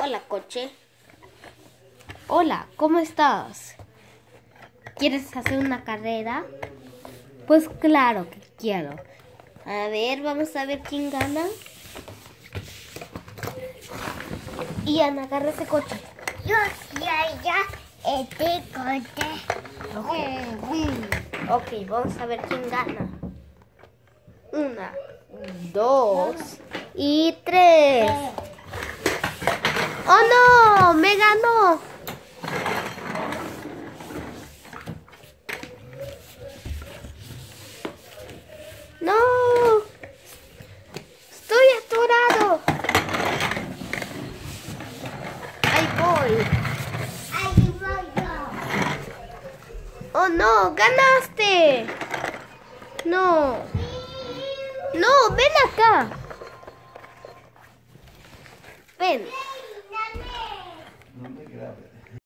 Hola, coche. Hola, ¿cómo estás? ¿Quieres hacer una carrera? Pues claro que quiero. A ver, vamos a ver quién gana. Ian, agarra ese coche. Yo este coche. Ok, vamos a ver quién gana. 1, 2 y 3. ¡Oh no! ¡Me ganó! ¡No! ¡Estoy atorado! ¡Ahí voy! Ahí voy yo. ¡Oh no! ¡Ganaste! ¡No! ¡No! ¡Ven acá! ¡Ven! Dame. No me grabes.